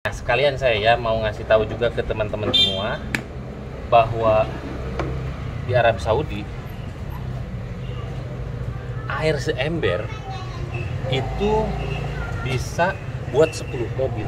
Sekalian saya mau ngasih tahu juga ke teman-teman semua bahwa di Arab Saudi air seember itu bisa buat 10 mobil.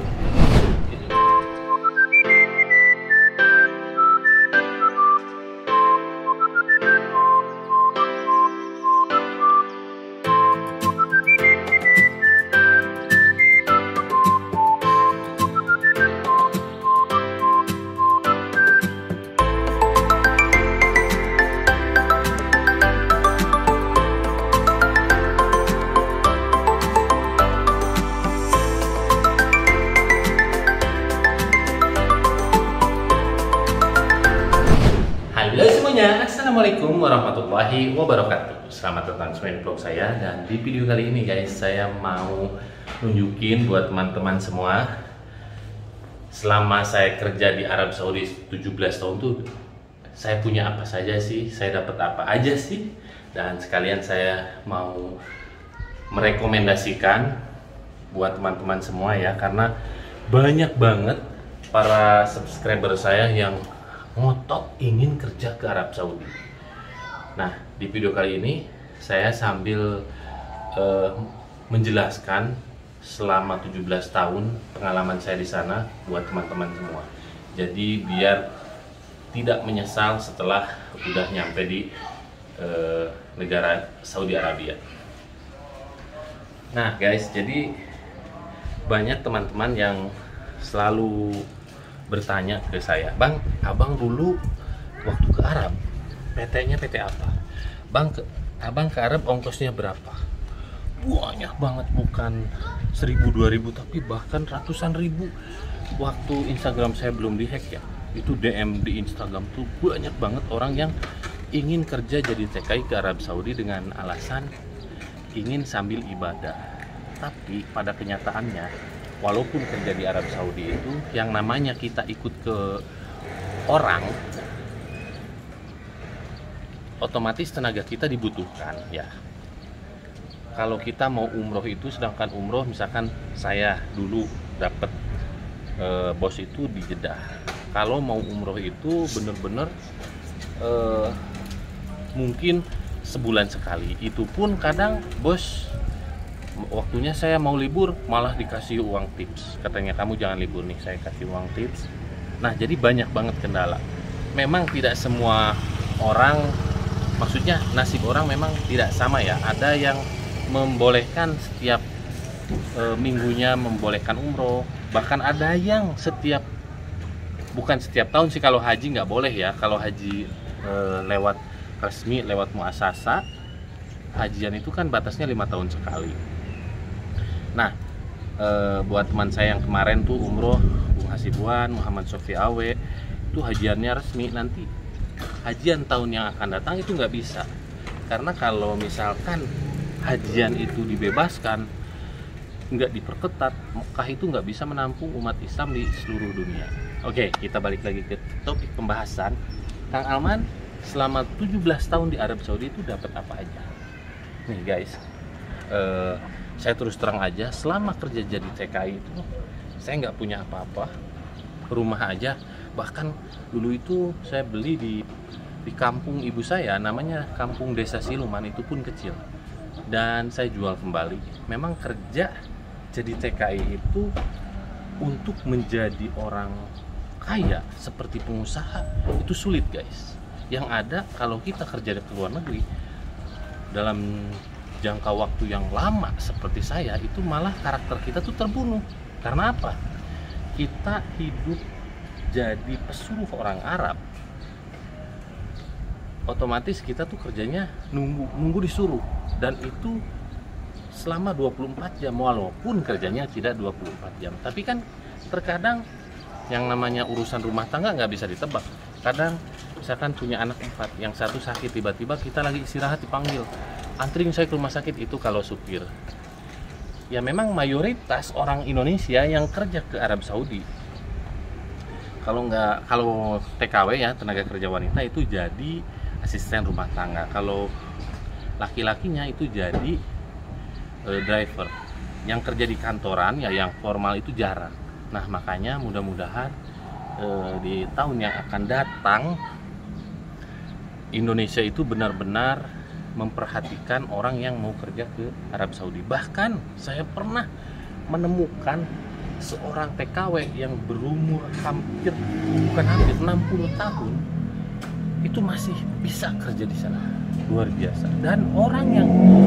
Halo semuanya, assalamualaikum warahmatullahi wabarakatuh. Selamat datang semua di vlog saya. Dan di video kali ini guys, saya mau nunjukin buat teman-teman semua, selama saya kerja di Arab Saudi 17 tahun tuh, saya punya apa saja sih, saya dapat apa aja sih. Dan sekalian saya mau merekomendasikan buat teman-teman semua ya, karena banyak banget para subscriber saya yang ngotot ingin kerja ke Arab Saudi. Nah, di video kali ini saya sambil menjelaskan selama 17 tahun pengalaman saya di sana buat teman-teman semua. Jadi biar tidak menyesal setelah udah nyampe di negara Saudi Arabia. Nah guys, jadi banyak teman-teman yang selalu bertanya ke saya, "Bang, abang dulu waktu ke Arab, PT-nya PT apa? Abang ke Arab ongkosnya berapa?" Banyak banget, bukan 1000 2000 tapi bahkan ratusan ribu. Waktu Instagram saya belum dihack ya, itu DM di Instagram tuh banyak banget orang yang ingin kerja jadi TKI ke Arab Saudi dengan alasan ingin sambil ibadah. Tapi pada kenyataannya, walaupun kerja di Arab Saudi itu yang namanya kita ikut ke orang, otomatis tenaga kita dibutuhkan ya. Kalau kita mau umroh itu, sedangkan umroh misalkan saya dulu dapat bos itu di Jeddah. Kalau mau umroh itu bener-bener mungkin sebulan sekali. Itu pun kadang bos waktunya saya mau libur malah dikasih uang tips, katanya kamu jangan libur nih, saya kasih uang tips. Nah, jadi banyak banget kendala. Memang tidak semua orang, maksudnya nasib orang memang tidak sama ya. Ada yang membolehkan setiap minggunya membolehkan umroh, bahkan ada yang bukan setiap tahun sih. Kalau haji nggak boleh ya. Kalau haji lewat resmi, lewat muasasa hajian itu kan batasnya 5 tahun sekali. Nah, buat teman saya yang kemarin tuh umroh, Bung Hasibuan, Muhammad Sofi Awe, itu hajiannya resmi. Nanti hajian tahun yang akan datang itu nggak bisa, karena kalau misalkan hajian itu dibebaskan, nggak diperketat, Mekah itu nggak bisa menampung umat Islam di seluruh dunia. Oke, kita balik lagi ke topik pembahasan. Kang Alman selama 17 tahun di Arab Saudi itu dapat apa aja? Nih guys, saya terus terang aja, selama kerja jadi TKI itu saya nggak punya apa-apa, rumah aja. Bahkan dulu itu saya beli di kampung ibu saya, namanya kampung Desa Siluman, itu pun kecil, dan saya jual kembali. Memang kerja jadi TKI itu untuk menjadi orang kaya seperti pengusaha itu sulit guys. Yang ada kalau kita kerja di luar negeri dalam jangka waktu yang lama seperti saya, itu malah karakter kita tuh terbunuh. Karena apa? Kita hidup jadi pesuruh orang Arab, otomatis kita tuh kerjanya nunggu disuruh, dan itu selama 24 jam, walaupun kerjanya tidak 24 jam. Tapi kan terkadang yang namanya urusan rumah tangga nggak bisa ditebak. Kadang misalkan punya anak 4, yang satu sakit, tiba-tiba kita lagi istirahat dipanggil, "Anterin saya ke rumah sakit." Itu kalau supir. Ya memang mayoritas orang Indonesia yang kerja ke Arab Saudi, kalau TKW ya, tenaga kerja wanita, itu jadi asisten rumah tangga. Kalau laki-lakinya itu jadi driver. Yang kerja di kantoran ya, yang formal itu jarang. Nah makanya mudah-mudahan di tahun yang akan datang Indonesia itu benar-benar memperhatikan orang yang mau kerja ke Arab Saudi. Bahkan saya pernah menemukan seorang TKW yang berumur hampir 60 tahun itu masih bisa kerja di sana, luar biasa. Dan orang yang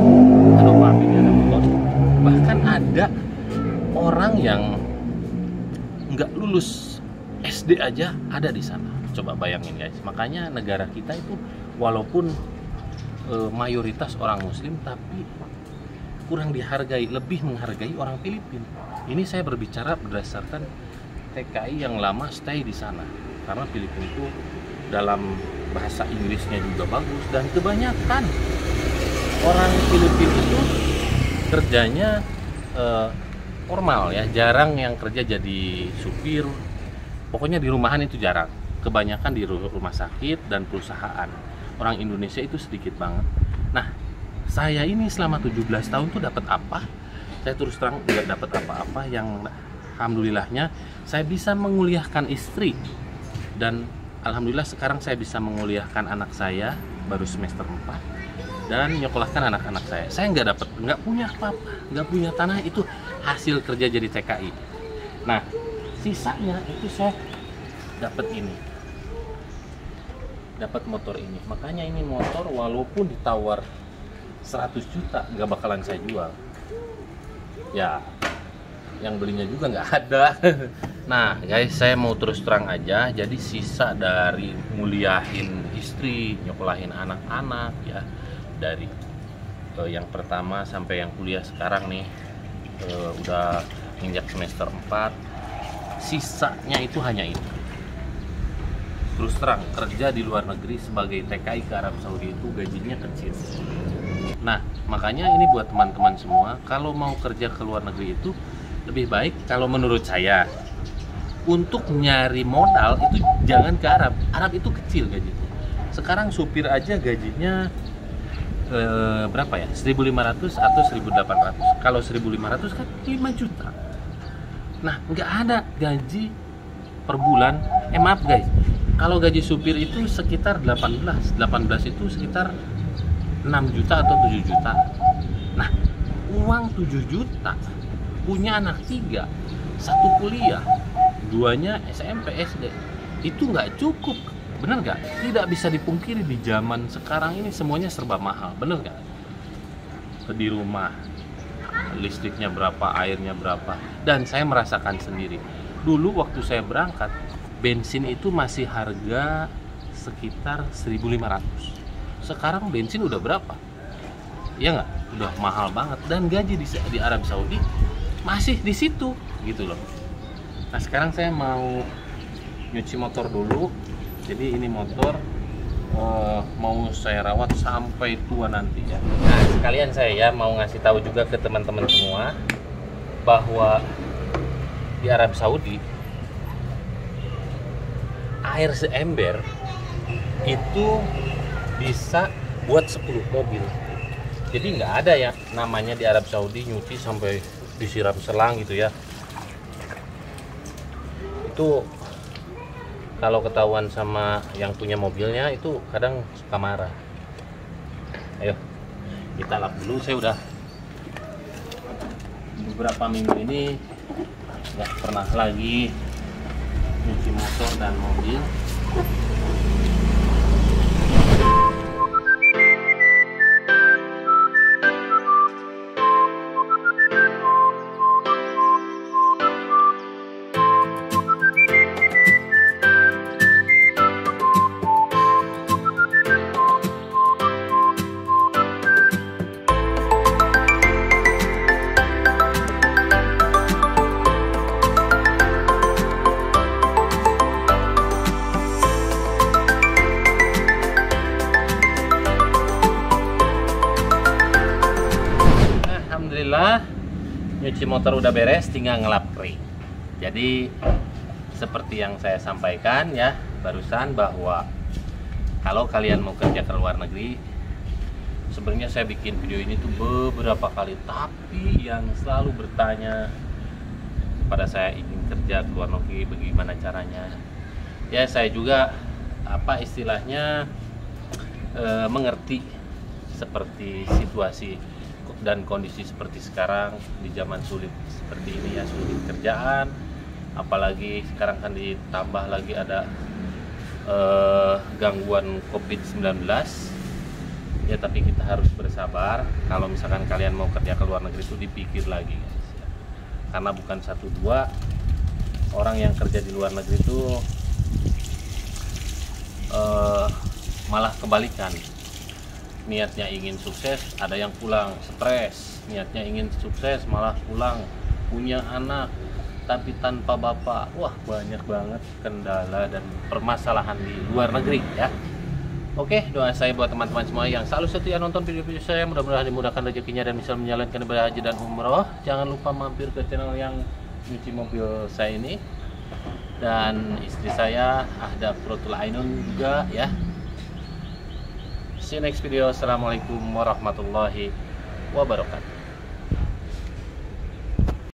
bahkan ada orang yang nggak lulus SD aja ada di sana. Coba bayangin guys. Makanya negara kita itu walaupun mayoritas orang Muslim tapi kurang dihargai, lebih menghargai orang Filipina. Ini saya berbicara berdasarkan TKI yang lama stay di sana, karena Filipina itu dalam bahasa Inggrisnya juga bagus, dan kebanyakan orang Filipina itu kerjanya formal ya, jarang yang kerja jadi supir. Pokoknya di rumahan itu jarang, kebanyakan di rumah sakit dan perusahaan. Orang Indonesia itu sedikit banget. Nah, saya ini selama 17 tahun tuh dapat apa? Saya terus terang nggak dapat apa-apa. Yang alhamdulillahnya saya bisa menguliahkan istri, dan alhamdulillah sekarang saya bisa menguliahkan anak saya baru semester 4 dan nyekolahkan anak-anak saya. Saya nggak punya apa-apa, nggak punya tanah, itu hasil kerja jadi TKI. Nah, sisanya itu saya dapat motor ini. Makanya ini motor walaupun ditawar 100 juta nggak bakalan saya jual ya, yang belinya juga nggak ada. Nah guys, saya mau terus terang aja, jadi sisa dari nguliahin istri, nyekolahin anak-anak ya, dari yang pertama sampai yang kuliah sekarang nih udah nginjak semester 4, sisanya itu hanya itu. Terus terang, kerja di luar negeri sebagai TKI ke Arab Saudi itu gajinya kecil. Nah, makanya ini buat teman-teman semua, kalau mau kerja ke luar negeri itu lebih baik, kalau menurut saya, untuk nyari modal itu jangan ke Arab. Arab itu kecil gajinya. Sekarang supir aja gajinya berapa ya? 1.500 atau 1.800. Kalau 1.500 kan 5 juta. Nah, nggak ada gaji per bulan. Maaf guys, kalau gaji supir itu sekitar 18 itu sekitar 6 juta atau 7 juta. Nah, uang 7 juta punya anak 3, 1 kuliah, 2-nya SMP, SD, itu nggak cukup, bener nggak? Tidak bisa dipungkiri di zaman sekarang ini semuanya serba mahal, bener nggak? Di rumah listriknya berapa, airnya berapa, dan saya merasakan sendiri. Dulu waktu saya berangkat, bensin itu masih harga sekitar 1.500. Sekarang bensin udah berapa? Ya nggak? Udah mahal banget, dan gaji di Arab Saudi masih di situ gitu loh. Nah sekarang saya mau nyuci motor dulu. Jadi ini motor mau saya rawat sampai tua nanti ya. Nah sekalian saya mau ngasih tahu juga ke teman-teman semua bahwa di Arab Saudi air seember itu bisa buat 10 mobil. Jadi nggak ada ya namanya di Arab Saudi nyuci sampai disiram selang gitu ya. Itu kalau ketahuan sama yang punya mobilnya itu kadang suka marah. Ayo kita lap dulu. Saya udah beberapa minggu ini nggak pernah lagi nyuci motor dan mobil. Nyuci motor udah beres, tinggal ngelap kering. Jadi seperti yang saya sampaikan ya barusan, bahwa kalau kalian mau kerja ke luar negeri, sebenarnya saya bikin video ini tuh beberapa kali, tapi yang selalu bertanya pada saya ingin kerja ke luar negeri, bagaimana caranya. Ya saya juga apa istilahnya mengerti seperti situasi dan kondisi seperti sekarang di zaman sulit seperti ini ya, sulit kerjaan, apalagi sekarang kan ditambah lagi ada gangguan COVID-19 ya. Tapi kita harus bersabar. Kalau misalkan kalian mau kerja ke luar negeri itu dipikir lagi guys ya. Karena bukan 1-2 orang yang kerja di luar negeri itu malah kebalikan. Niatnya ingin sukses, ada yang pulang stres. Niatnya ingin sukses, malah pulang punya anak tapi tanpa bapak. Wah, banyak banget kendala dan permasalahan di luar negeri ya. Oke, doa saya buat teman-teman semua yang selalu setia nonton video-video saya, mudah-mudahan dimudahkan rezekinya dan bisa menjalankan ibadah haji dan umroh. Jangan lupa mampir ke channel yang nyuci mobil saya ini, dan istri saya Ahda Qurratul Ainun juga ya. See you next video. Assalamualaikum warahmatullahi wabarakatuh.